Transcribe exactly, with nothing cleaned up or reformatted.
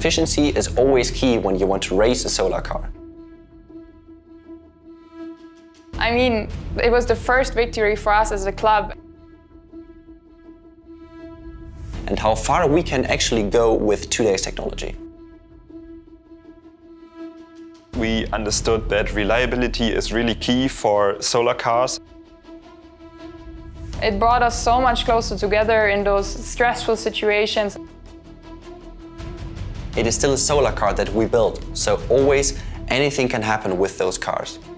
efficiency is always key when you want to race a solar car. I mean, it was the first victory for us as a club. And how far we can actually go with today's technology. We understood that reliability is really key for solar cars. It brought us so much closer together in those stressful situations. It is still a solar car that we built, so always anything can happen with those cars.